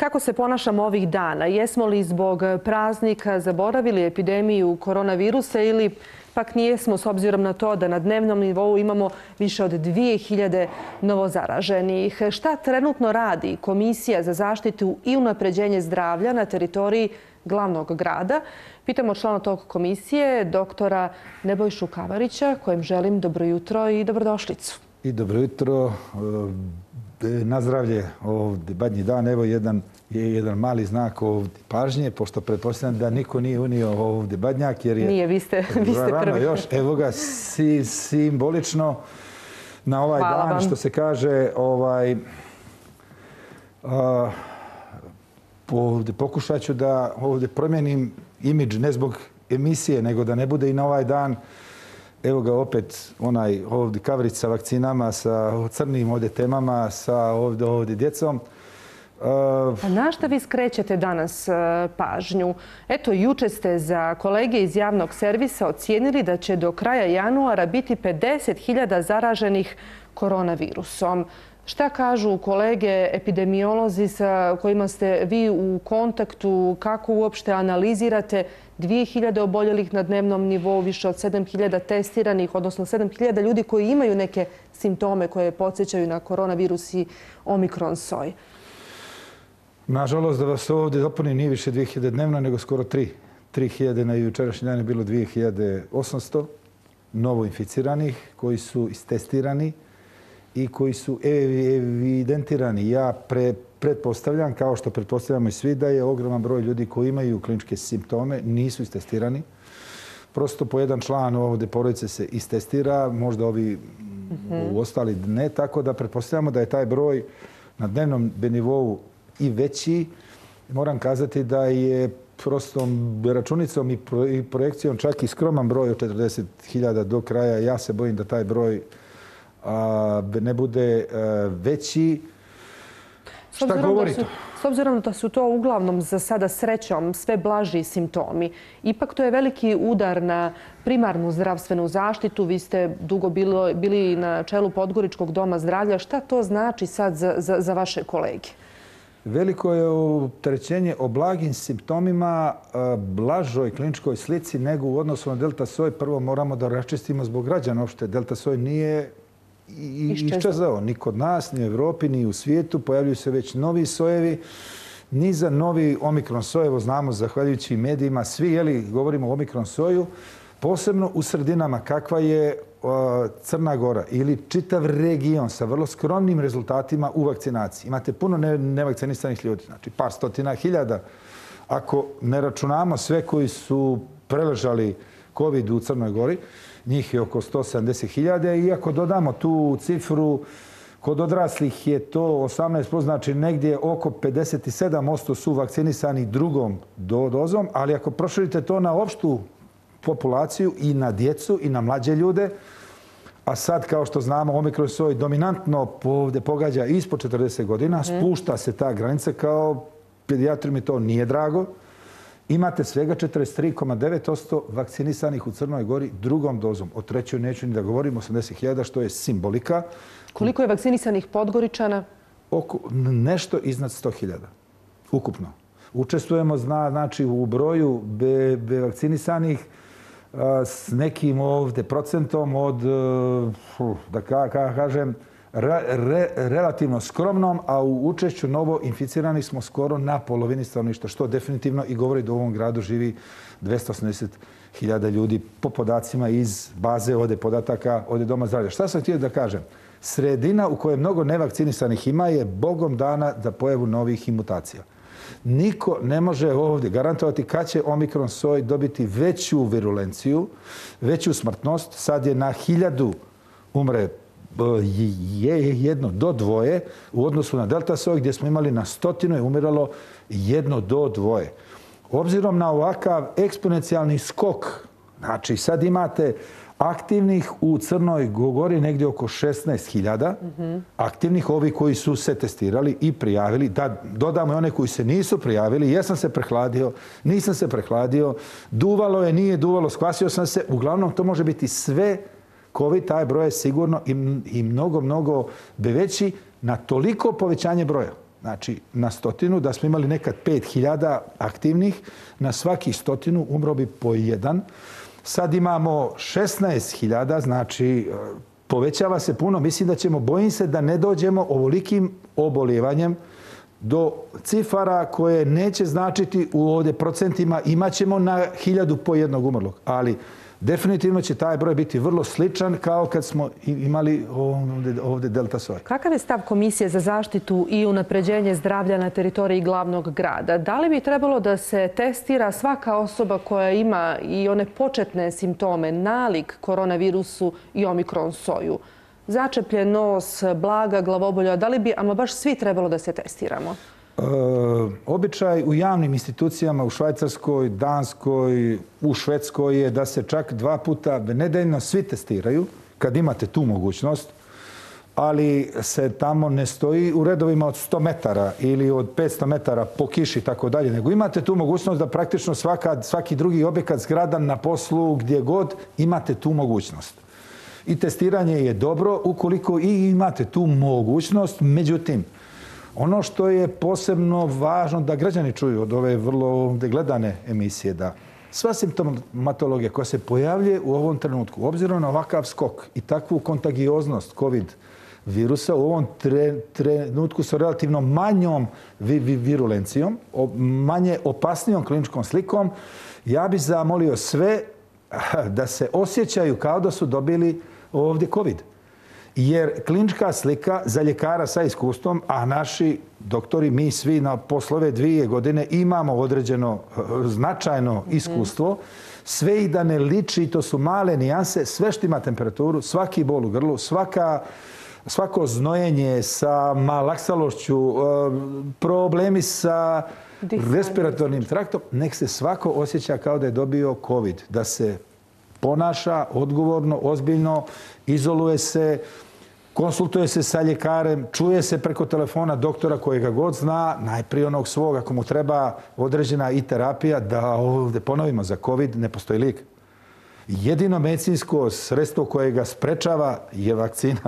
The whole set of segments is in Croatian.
Kako se ponašamo ovih dana? Jesmo li zbog praznika zaboravili epidemiju koronavirusa ili pak nijesmo, s obzirom na to da na dnevnom nivou imamo više od 2000 novozaraženih? Šta trenutno radi Komisija za zaštitu i unapređenje zdravlja na teritoriji glavnog grada? Pitamo člana tog komisije, doktora Nebojšu Kavarića, kojem želim dobro jutro i dobrodošlicu. I dobro jutro. Na zdravlje ovdje badnji dan. Evo jedan mali znak ovdje pažnje, pošto pretpostavljam da niko nije unio ovdje badnjak. Jer je nije, vi ste prvi. Još, evo ga simbolično na ovaj Hvala dan, vam. što se kaže, pokušat ću da ovdje promijenim imidž, ne zbog emisije, nego da ne bude i na ovaj dan. Evo ga opet onaj ovdje Kavarić sa vakcinama, sa crnim ovdje temama, sa ovdje djecom. Na šta vi skrećete danas pažnju? Eto, juče ste za kolege iz javnog servisa ocijenili da će do kraja januara biti 50.000 zaraženih koronavirusom. Šta kažu kolege epidemiolozi sa kojima ste vi u kontaktu? Kako uopšte analizirate 2000 oboljelih na dnevnom nivou, više od 7000 testiranih, odnosno 7000 ljudi koji imaju neke simptome koje podsjećaju na koronavirus i omikron soj? Nažalost, da vas ovdje dopunim, nije više 2000 dnevno, nego skoro 3000. Na jučerašnji dan je bilo 2800 novo inficiranih koji su istestirani i koji su evidentirani. Ja pretpostavljam, kao što pretpostavljamo i svi, da je ogroman broj ljudi koji imaju kliničke simptome, nisu istestirani. Prosto po jedan član ovdje porodice se istestira, možda ovi ostali ne, tako da pretpostavljamo da je taj broj na dnevnom nivou i veći. Moram kazati da je prostom računicom i projekcijom čak i skroman broj od 40.000 do kraja. Ja se bojim da taj broj ne bude veći. Šta govori to? S obzirom da su to uglavnom za sada srećom sve blaži simptomi, ipak to je veliki udar na primarnu zdravstvenu zaštitu. Vi ste dugo bili na čelu Podgoričkog doma zdravlja. Šta to znači sad za vaše kolege? Veliko je opterećenje o blagim simptomima, blažoj kliničkoj slici nego u odnosu na delta soj. Prvo moramo da raščistimo zbog građana uopšte. Delta soj nije iščezao ni kod nas, ni u Evropi, ni u svijetu. Pojavljuju se već novi sojevi. Ni za novi omikron soj, evo znamo, zahvaljujući medijima, svi govorimo o omikron soju, posebno u sredinama kakva je Crna Gora ili čitav region sa vrlo skromnim rezultatima u vakcinaciji. Imate puno nevakcinisanih ljudi, znači par stotina hiljada. Ako ne računamo sve koji su preležali COVID u Crnoj Gori, njih je oko 170.000 i ako dodamo tu cifru, kod odraslih je to 18%, znači negdje oko 57% su vakcinisani drugom dozom, ali ako proširite to na opštu populaciju i na djecu i na mlađe ljude, a sad, kao što znamo, omikron soj dominantno ovdje pogađa ispod 40 godina, spušta se ta granica, kao pedijatru mi to nije drago. Imate svega 43,9% vakcinisanih u Crnoj Gori drugom dozom. O trećoj neću ni da govorim, 80.000, što je simbolika. Koliko je vakcinisanih Podgoričana? Nešto iznad 100.000 ukupno. Učestvujemo znači u broju vakcinisanih s nekim ovdje procentom od, da kažem, relativno skromnom, a u učešću novo inficiranih smo skoro na polovini stanovništva, što definitivno i govori da u ovom gradu živi 280.000 ljudi po podacima iz baze ovdje podataka ovdje Doma zdravlja. Šta sam htio da kažem? Sredina u kojoj mnogo nevakcinisanih ima je bogom dana za pojavu novih mutacija. Niko ne može ovdje garantovati kad će omikron soj dobiti veću virulenciju, veću smrtnost. Sad je na 1000 umre jedno do dvoje u odnosu na delta soj gdje smo imali na 100 je umiralo 1 do 2. Obzirom na ovakav eksponencijalni skok, znači sad imate aktivnih u Crnoj Gori negdje oko 16.000, aktivnih ovi koji su se testirali i prijavili. Da dodamo i one koji se nisu prijavili. Jesam se prehladio, nisam se prehladio, duvalo je, nije duvalo, skvasio sam se. Uglavnom to može biti sve COVID, taj broj je sigurno i mnogo veći na toliko povećanje broja. znači na 100, da smo imali nekad 5000 aktivnih, na svaki 100 umro bi po 1. Sad imamo 16.000, znači povećava se puno. Mislim da ćemo, bojim se da ne dođemo ovolikim oboljevanjem do cifara koje neće značiti u ovdje procentima. Imaćemo na 1000 po jednog umrlog, ali definitivno će taj broj biti vrlo sličan kao kad smo imali ovdje delta soj. Kakav je stav Komisije za zaštitu i unapređenje zdravlja na teritoriji glavnog grada? Da li bi trebalo da se testira svaka osoba koja ima i one početne simptome, nalik koronavirusu i omikron soju? Začepljen nos, blaga glavobolja, da li bi ama baš svi trebalo da se testiramo? Običaj u javnim institucijama u Švajcarskoj, Danskoj, u Švedskoj je da se čak 2 puta nedeljno svi testiraju, kad imate tu mogućnost, ali se tamo ne stoji u redovima od 100 metara ili od 500 metara po kiši i tako dalje, nego imate tu mogućnost da praktično svaki drugi objekat, zgrada, na poslu, gdje god, imate tu mogućnost. I testiranje je dobro ukoliko i imate tu mogućnost, međutim, ono što je posebno važno da građani čuju od ove vrlo gledane emisije, da sva simptomatologija koja se pojavljuje u ovom trenutku, obzirom na ovakav skok i takvu kontagioznost COVID virusa, u ovom trenutku sa relativno manjom virulencijom, manje opasnijom kliničkom slikom, ja bih zamolio sve da se osjećaju kao da su dobili ovdje COVID. Jer klinička slika za ljekara sa iskustvom, a naši doktori, mi svi na poslove 2 godine imamo određeno značajno iskustvo, sve i da ne liči, to su male nijanse, sve što ima temperaturu, svaki bol u grlu, svako znojenje sa malaksalošću, problemi sa respiratornim traktom, nek se svako osjeća kao da je dobio COVID, da se ponaša odgovorno, ozbiljno, izoluje se, konsultuje se sa ljekarem, čuje se preko telefona doktora kojega god zna, najprije onog svog, ako mu treba određena i terapija, da ovdje ponovimo, za COVID ne postoji lijek. Jedino medicinsko sredstvo koje ga sprečava je vakcina.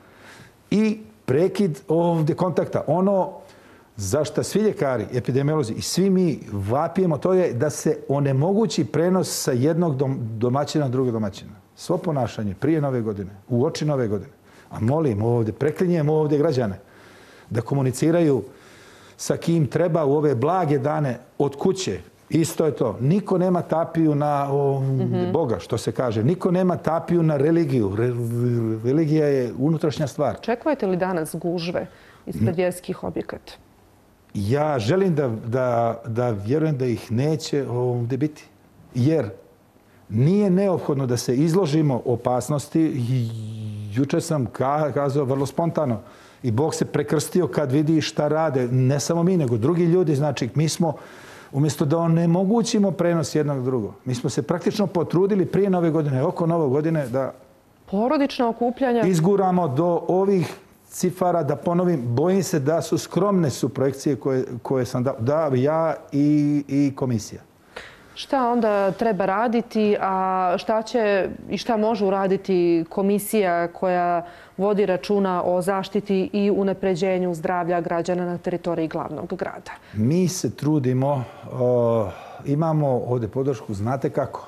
I prekid ovdje kontakta. Ono za što svi ljekari, epidemiolozi i svi mi vapijemo, to je da se onemogući prenos sa jednog domaćina na drugog domaćina. Svo ponašanje prije Nove godine, uoči Nove godine. A molim ovdje, preklinjem ovdje građane da komuniciraju sa kim treba u ove blage dane od kuće. Isto je to. Niko nema tapiju na Boga, što se kaže. Niko nema tapiju na religiju. Religija je unutrašnja stvar. Očekujete li danas gužve ispred vjerskih objekata? Ja želim da vjerujem da ih neće ovdje biti. Jer nije neophodno da se izložimo opasnosti. Jučer sam kazao vrlo spontano i Bog se prekrstio kad vidi šta rade. Ne samo mi, nego drugi ljudi. Znači, mi smo, umjesto da onemogućimo prenos jednog drugog, mi smo se praktično potrudili prije Nove godine, oko Nove godine, da porodična okupljanja izguramo do ovih cifara, da ponovim, bojim se da su skromne su projekcije koje sam dao ja i komisija. Šta onda treba raditi, a šta će i šta može uraditi komisija koja vodi računa o zaštiti i unapređenju zdravlja građana na teritoriji glavnog grada? Mi se trudimo, imamo ovdje podršku, znate kako.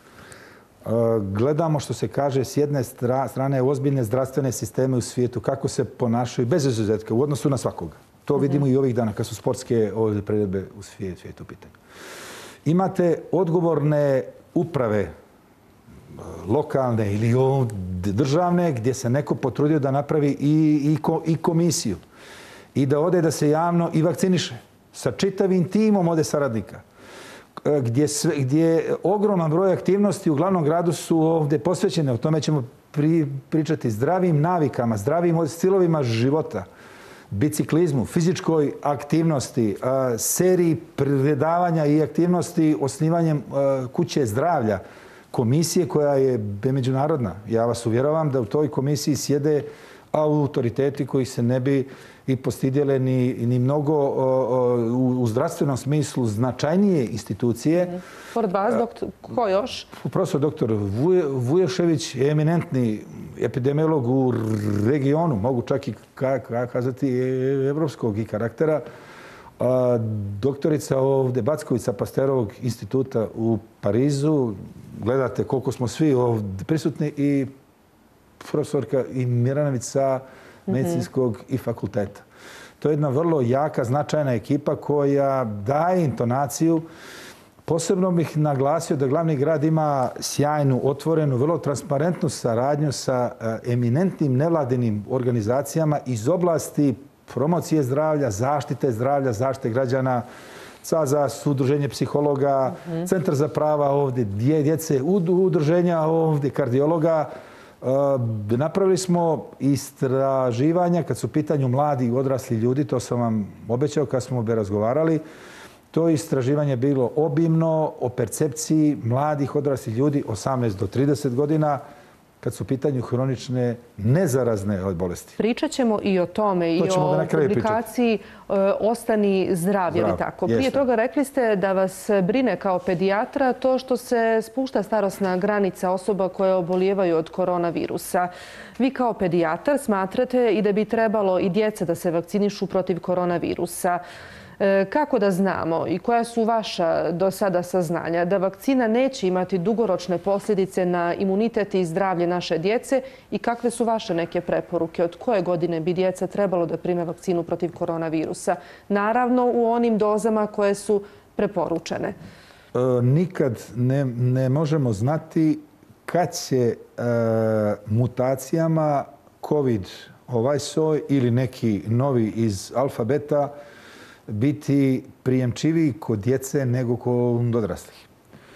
Gledamo, što se kaže, s jedne strane ozbiljne zdravstvene sisteme u svijetu, kako se ponašaju bez izuzetka u odnosu na svakoga. To vidimo i ovih dana kad su sportske priredbe u svijetu u pitanju. Imate odgovorne uprave, lokalne ili državne, gdje se neko potrudio da napravi i komisiju i da ode da se javno i vakciniše sa čitavim timom ode saradnika. Gdje ogroman broj aktivnosti u glavnom gradu su ovdje posvećene, o tome ćemo pričati, zdravim navikama, zdravim stilovima života, biciklizmu, fizičkoj aktivnosti, seriji predavanja i aktivnosti osnivanjem kuće zdravlja, komisije koja je međunarodna. Ja vas uvjeravam da u toj komisiji sjede autoriteti koji se ne bi i postidjele ni mnogo u zdravstvenom smislu značajnije institucije. Pored vas, ko još? Profesor doktor Vuješević je eminentni epidemiolog u regionu, mogu čak i kazati evropskog i karaktera. Doktorica ovdje Backović Pasterovog instituta u Parizu, gledate koliko smo svi ovdje prisutni, i profesorka i Miranović sa medicinskog i fakulteta. To je jedna vrlo jaka, značajna ekipa koja daje intonaciju. Posebno bih naglasio da glavni grad ima sjajnu, otvorenu, vrlo transparentnu saradnju sa eminentnim nevladinim organizacijama iz oblasti promocije zdravlja, zaštite građana, CAZAS, Udruženje psihologa, Centar za prava ovdje djece, udruženja ovdje kardiologa. Napravili smo istraživanja kad su u pitanju mladi i odrasli ljudi, to sam vam obećao kad smo razgovarali. To istraživanje je bilo obimno o percepciji mladih odraslih ljudi 18 do 30 godina kad su u pitanju hronične nezarazne bolesti. Pričat ćemo i o tome i o publikaciji Ostani zdrav, je li tako? Prije toga rekli ste da vas brine kao pedijatra to što se spušta starosna granica osoba koje obolijevaju od koronavirusa. Vi kao pedijatar smatrate i da bi trebalo i djeca da se vakcinišu protiv koronavirusa. Kako da znamo i koja su vaša do sada saznanja da vakcina neće imati dugoročne posljedice na imunitet i zdravlje naše djece i kakve su vaše neke preporuke? Od koje godine bi djeca trebalo da prime vakcinu protiv koronavirusa? Naravno u onim dozama koje su preporučene. Nikad ne možemo znati kad će mutacijama COVID ovaj soj ili neki novi iz alfa beta biti prijemčiviji kod djece nego kod odraslih.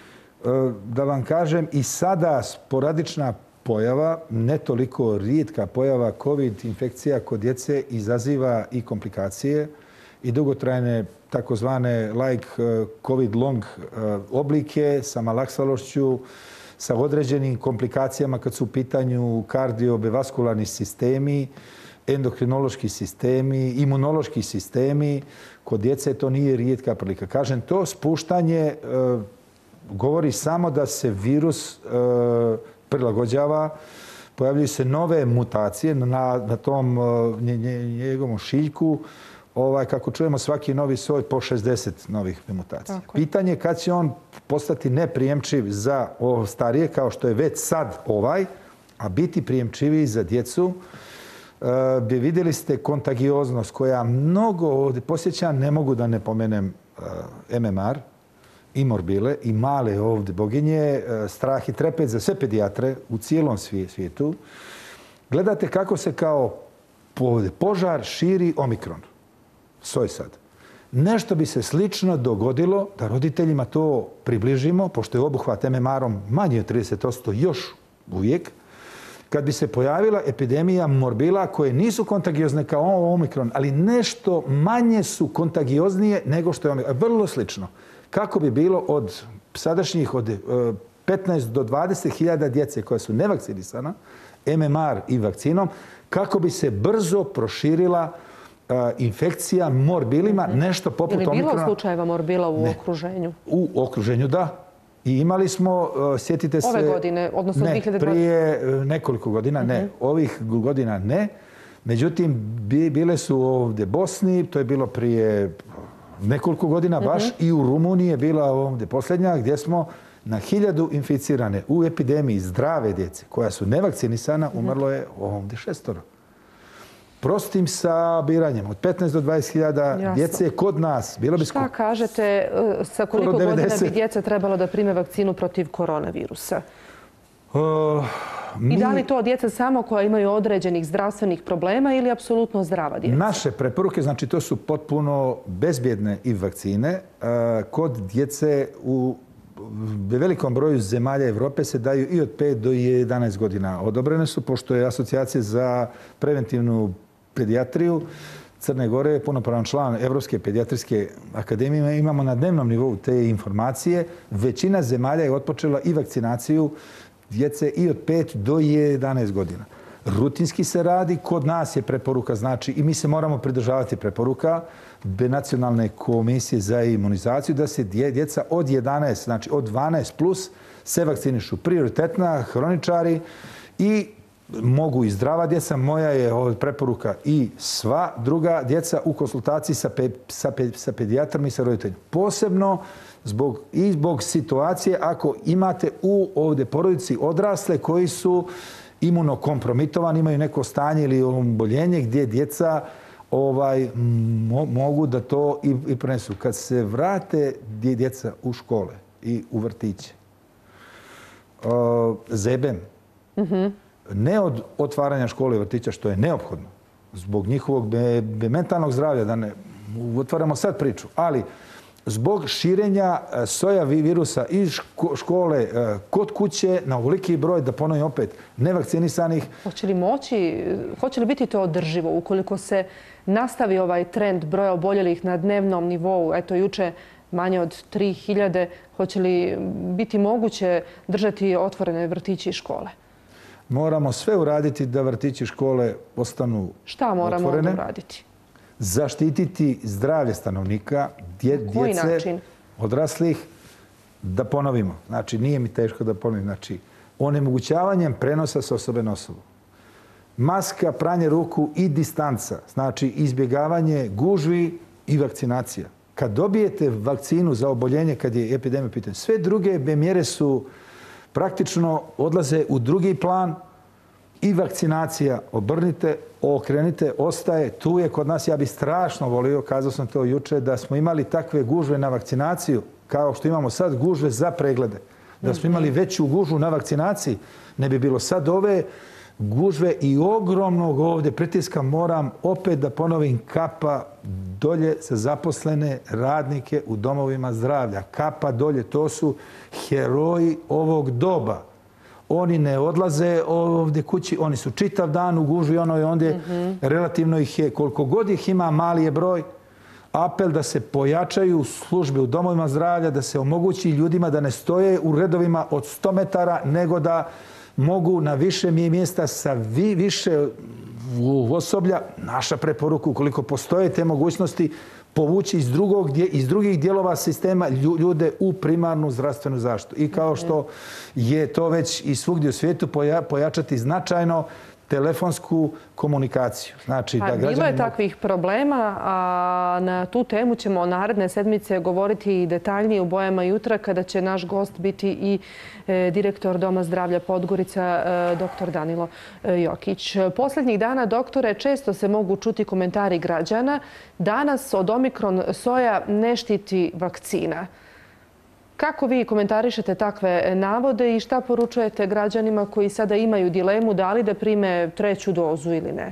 Da vam kažem, i sada sporadična pojava, ne toliko rijetka pojava COVID infekcija kod djece izaziva i komplikacije i dugotrajne takozvane like COVID long oblike sa malaksalošću, sa određenim komplikacijama kad su u pitanju kardiovaskularni sistemi, endokrinološki sistemi, imunološki sistemi. Kod djece to nije rijetka prilika. Kažem, to spuštanje govori samo da se virus prilagođava, pojavljuju se nove mutacije na tom njegovom šiljku. Kako čujemo, svaki novi soj po 60 novih mutacija. Pitanje je kad će on postati neprijemčiv za starije, kao što je već sad a biti prijemčiviji za djecu. Vidjeli ste kontagioznost koja mnogo ovdje posjeća, ne mogu da ne pomenem MMR i morbile i male ovdje boginje, strah i trepet za sve pedijatre u cijelom svijetu. Gledate kako se kao požar širi omikron. Soj sad. Nešto bi se slično dogodilo da roditeljima to približimo, pošto je obuhvat MMR-om manji od 30% još uvijek, kad bi se pojavila epidemija morbila koje nisu kontagiozne kao omikron, ali nešto manje su kontagioznije nego što je omikron. Vrlo slično. Kako bi bilo od sadašnjih od 15 do 20 hiljada djece koja su nevakcinisana, MMR i vakcinom, kako bi se brzo proširila infekcija morbilima, nešto poput omikrona. Je li bilo slučajeva morbila u okruženju? U okruženju, da. I imali smo, sjetite se... Ove godine, odnosno 2020. Ne, prije nekoliko godina, ne. Ovih godina ne. Međutim, bile su ovdje Bosni, to je bilo prije nekoliko godina baš, i u Rumuniji je bila ovdje posljednja, gdje smo na 1000 inficirane u epidemiji zdrave djece koja su nevakcinisana, umrlo je ovdje 6. Prostim sabiranjem od 15 do 20 hiljada djece kod nas. Bilo bi Šta kažete, sa koliko godina bi djeca trebalo da prime vakcinu protiv koronavirusa? I da li to djeca samo koja imaju određenih zdravstvenih problema ili apsolutno zdrava djeca? Naše preporuke, znači to su potpuno bezbjedne i vakcine. Kod djece u velikom broju zemalja Evrope se daju i od 5 do 11 godina. Odobrene su, pošto je Asocijacija za preventivnu pedijatriju Crne Gore, punopravan član Evropske pedijatrijske akademije, imamo na dnevnom nivou te informacije. Većina zemalja je otpočela i vakcinaciju djece i od 5 do 11 godina. Rutinski se radi, kod nas je preporuka, znači, i mi se moramo pridržavati preporuka Nacionalne komisije za imunizaciju, da se djeca od 11, znači od 12 plus, se vakcinišu. Prioritetna, hroničari i mogu i zdrava djeca, moja je preporuka i sva druga djeca u konsultaciji sa pedijatrom i sa roditeljima. Posebno zbog situacije ako imate u ovdje porodici odrasle koji su imunokompromitovani, imaju neko stanje ili oboljenje gdje djeca mogu da to i prenesu. Kad se vrate djeca u škole i u vrtiće, zebem, ne od otvaranja škole i vrtića, što je neophodno, zbog njihovog mentalnog zdravlja, da ne otvaramo sad priču, ali zbog širenja soja virusa iz škole kod kuće na ovoliki broj, da ponovim opet, nevakcinisanih. Hoće li biti to održivo ukoliko se nastavi ovaj trend broja oboljelih na dnevnom nivou? Eto, juče manje od 3000. Hoće li biti moguće držati otvorene vrtići i škole? Moramo sve uraditi da vrtići i škole ostanu otvorene. Šta moramo onda uraditi? Zaštititi zdravlje stanovnika, djece, odraslih, da ponovimo. Znači, nije mi teško da ponovim. Znači, onemogućavanjem prenosa s osobe na osobu. Maska, pranje ruku i distanca. Znači, izbjegavanje gužvi i vakcinacija. Kad dobijete vakcinu za oboljenje, kad je epidemija pitanje, sve druge mjere su praktično odlaze u drugi plan i vakcinacija obrnite, okrenite, ostaje. Tu je kod nas, ja bih strašno volio, kazao sam to juče, da smo imali takve gužve na vakcinaciju, kao što imamo sad gužve za preglede. Da smo imali veću gužvu na vakcinaciji, ne bi bilo sad ove gužve i ogromnog ovdje pritiska. Moram opet da ponovim, kapa dolje za zaposlene radnike u domovima zdravlja. Kapa dolje, to su heroji ovog doba. Oni ne odlaze ovdje kući, oni su čitav dan u gužvi, ono je ondje, relativno ih je, koliko god ih ima, mali je broj. Apel da se pojačaju službe u domovima zdravlja, da se omogući ljudima da ne stoje u redovima od 100 metara, nego da mogu na više mjesta sa više osoblja, naša preporuka, ukoliko postoje te mogućnosti, povući iz drugih dijelova sistema ljude u primarnu zdravstvenu zaštitu. I kao što je to već i svugdje u svijetu, pojačati značajno telefonsku komunikaciju. Znači, bilo je takvih problema, a na tu temu ćemo naredne sedmice govoriti i detaljnije u Bojama jutra, kada će naš gost biti i direktor Doma zdravlja Podgorica, dr. Danilo Jokić. Posljednjih dana, doktore, često se mogu čuti komentari građana. Danas od Omikron soja ne štiti vakcina. Kako vi komentarišete takve navode i šta poručujete građanima koji sada imaju dilemu da li da prime 3. dozu ili ne?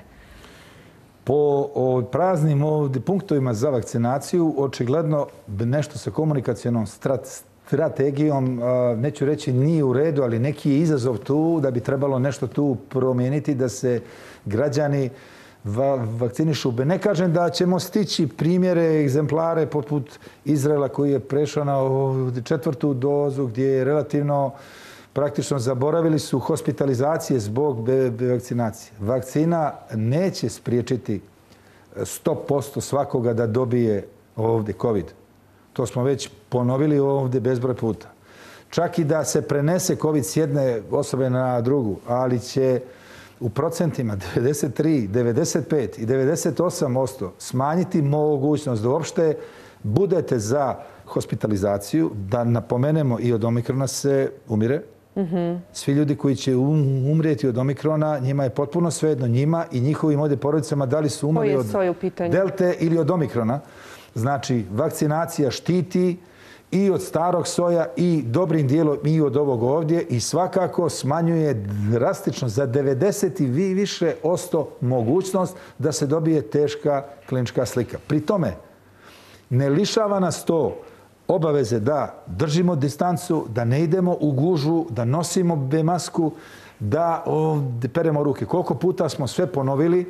Po praznim punktovima za vakcinaciju, očigledno nešto sa komunikacionom strategijom, neću reći nije u redu, ali neki je izazov tu da bi trebalo nešto tu promijeniti, da se građani vakcinišu. Ne kažem da ćemo stići primjere, egzemplare poput Izraela koji je prešao na 4. dozu, gdje je relativno praktično zaboravili su hospitalizacije zbog vakcinacije. Vakcina neće spriječiti 100% svakoga da dobije ovdje COVID. To smo već ponovili ovdje bezbroj puta. Čak i da se prenese COVID s jedne osobe na drugu, ali će u procentima 93, 95 i 98% smanjiti mogućnost da uopšte budete za hospitalizaciju, da napomenemo i od Omikrona se umire. Svi ljudi koji će umrijeti od Omikrona, njima je potpuno svejedno, njima i njihovim ovdje porodicama, da li su umrli od Delte ili od Omikrona. Znači, vakcinacija štiti i od starog soja i dobrim dijelom i od ovog ovdje i svakako smanjuje drastično za 90 i više % mogućnost da se dobije teška klinička slika. Pri tome, ne lišava nas to obaveze da držimo distancu, da ne idemo u gužvu, da nosimo masku, da peremo ruke. Koliko puta smo sve ponovili,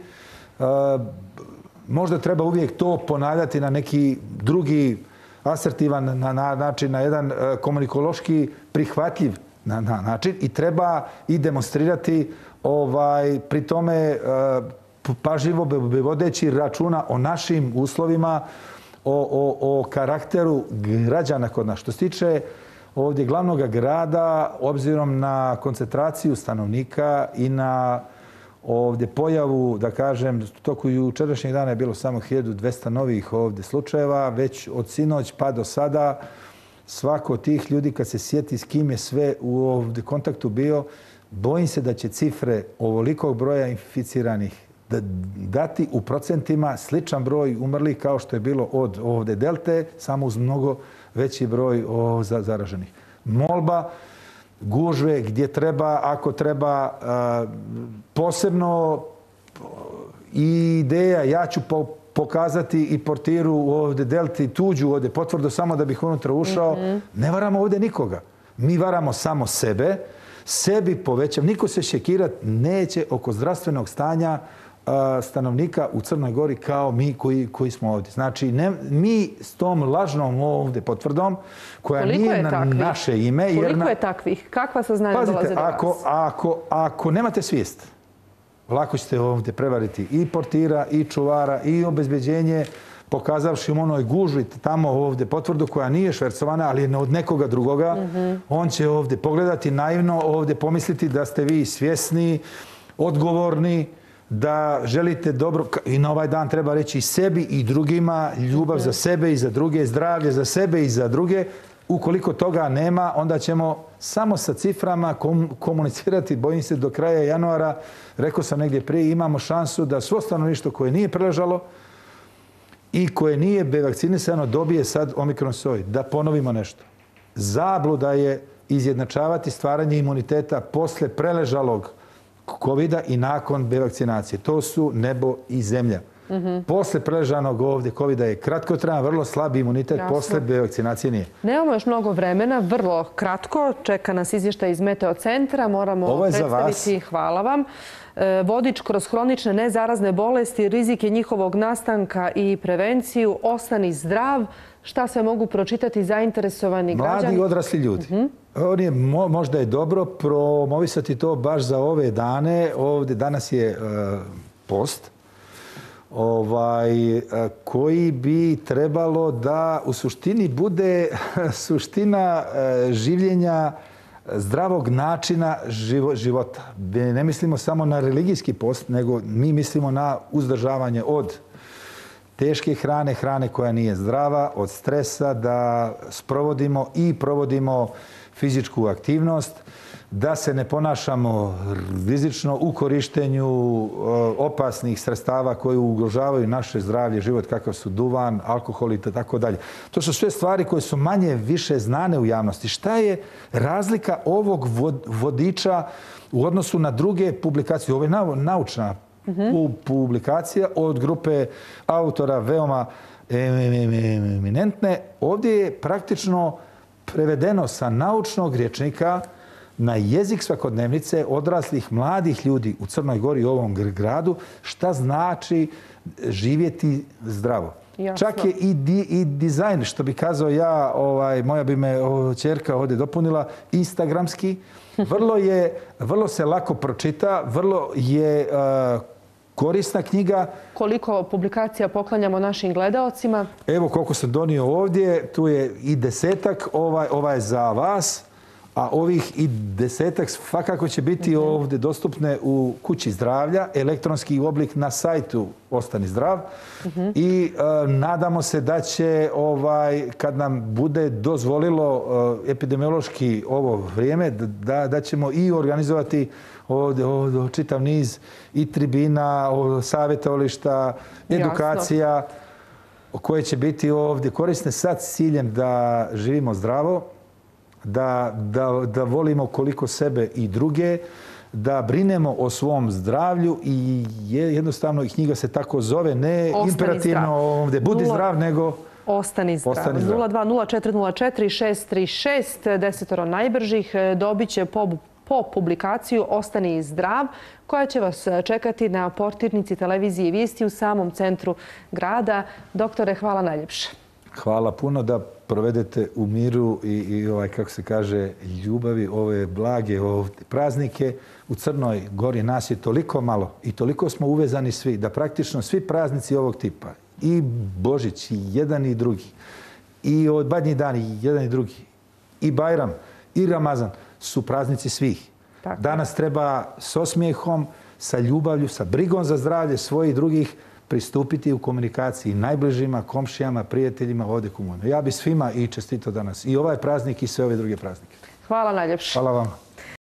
možda treba uvijek to ponavljati na neki drugi asertivan način, na jedan komunikološki prihvatljiv način i treba i demonstrirati pri tome pažljivo vodeći računa o našim uslovima, o karakteru građana kod nas. Što se tiče ovdje glavnog grada, obzirom na koncentraciju stanovnika i na ovdje pojavu, da kažem, u toku jučerašnjeg dana je bilo samo 1200 novih ovdje slučajeva, već od sinoć pa do sada svako od tih ljudi kad se sjeti s kim je sve u ovdje kontaktu bio, bojim se da će cifre ovolikog broja inficiranih dati u procentima sličan broj umrlih kao što je bilo od ovdje delte, samo uz mnogo veći broj zaraženih. Molba, gužve gdje treba, ako treba, posebno i ideja, ja ću pokazati i portiru ovdje delti tuđu ovdje potvrdu samo da bih unutra ušao. Ne varamo ovdje nikoga. Mi varamo samo sebe, sebi povećam. Niko se šekirati neće oko zdravstvenog stanja stanovnika u Crnoj Gori kao mi koji smo ovdje. Znači, mi s tom lažnom ovdje potvrdom, koja nije na naše ime... Koliko je takvih? Kakva saznanja dolaze do vas? Ako nemate svijest, lako ćete ovdje prevariti i portira, i čuvara, i obezbeđenje, pokazavši im onoj gužvi tamo ovdje potvrdu koja nije švercovana, ali je od nekoga drugoga. On će ovdje pogledati naivno, ovdje pomisliti da ste vi svjesni, odgovorni, da želite dobro, i na ovaj dan treba reći i sebi i drugima, ljubav za sebe i za druge, zdravlje za sebe i za druge. Ukoliko toga nema, onda ćemo samo sa ciframa komunicirati, bojim se do kraja januara, rekao sam negdje prije, imamo šansu da svo stanovništvo koje nije preležalo i koje nije bevakcinisano dobije sad omikron soj. Da ponovimo nešto. Zabluda je izjednačavati stvaranje imuniteta posle preležalog COVID-a i nakon bevakcinacije. To su nebo i zemlja. Posle preležanog ovdje COVID-a je kratkotrajan, vrlo slab imunitet, posle bevakcinacije nije. Nemamo još mnogo vremena, vrlo kratko. Čeka nas izvještaj iz Meteocentra. Moramo predstaviti, hvala vam, vodič kroz hronične nezarazne bolesti, rizike njihovog nastanka i prevenciju. Ostani zdrav. Šta sve mogu pročitati zainteresovani građani? Mladi i odrasli ljudi. Možda je dobro promovisati to baš za ove dane. Ovdje danas je post koji bi trebalo da u suštini bude suština življenja zdravog načina života. Ne mislimo samo na religijski post, nego mi mislimo na uzdržavanje od teške hrane, hrane koja nije zdrava, od stresa, da sprovodimo i provodimo fizičku aktivnost, da se ne ponašamo rizično u korištenju opasnih sredstava koji ugrožavaju naše zdravlje, život, kakav su duvan, alkohol i tako dalje. To su sve stvari koje su manje više znane u javnosti. Šta je razlika ovog vodiča u odnosu na druge publikacije? Ovo je naučna publikacija od grupe autora veoma eminentne. Ovdje je praktično prevedeno sa naučnog rječnika na jezik svakodnevnice odraslih mladih ljudi u Crnoj Gori i ovom gradu šta znači živjeti zdravo. Čak je i dizajn, što bi kazao ja, moja bi me ćerka ovdje dopunila, instagramski. Vrlo se lako pročita, vrlo je korisna knjiga. Koliko publikacija poklanjamo našim gledaocima? Evo koliko sam donio ovdje, tu je i 10-ak, ovaj je za vas, a ovih i 10-ak svakako će biti ovdje dostupne u kući zdravlja, elektronski oblik na sajtu Ostani zdrav. I nadamo se da će, kad nam bude dozvolilo epidemiološki ovo vrijeme, da ćemo i organizovati ovdje čitav niz i tribina, savjetovališta, edukacija koje će biti ovdje korisne sad s ciljem da živimo zdravo, da volimo koliko sebe i druge, da brinemo o svom zdravlju i jednostavno i knjiga se tako zove, ne imperativno ovdje budi zdrav, nego Ostani zdrav. 020404 636, 10 najbržih dobit će po publikaciju Ostani zdrav, koja će vas čekati na portirnici televizije i vijesti u samom centru grada. Doktore, hvala najljepše. Hvala puno da provedete u miru i kako se kaže, ljubavi, ove blage praznike. U Crnoj Gori nas je toliko malo i toliko smo uvezani svi, da praktično svi praznici ovog tipa, i Božić, i jedan i drugi, i Badnji dan, i jedan i drugi, i Bajram, i Ramazan, su praznici svih. Danas treba s osmijehom, sa ljubavlju, sa brigom za zdravlje svojih i drugih pristupiti u komunikaciji najbližima, komšijama, prijateljima ovdje komunalno. Ja bi svima i čestito danas i ovaj praznik i sve ove druge praznike. Hvala najljepše. Hvala vam.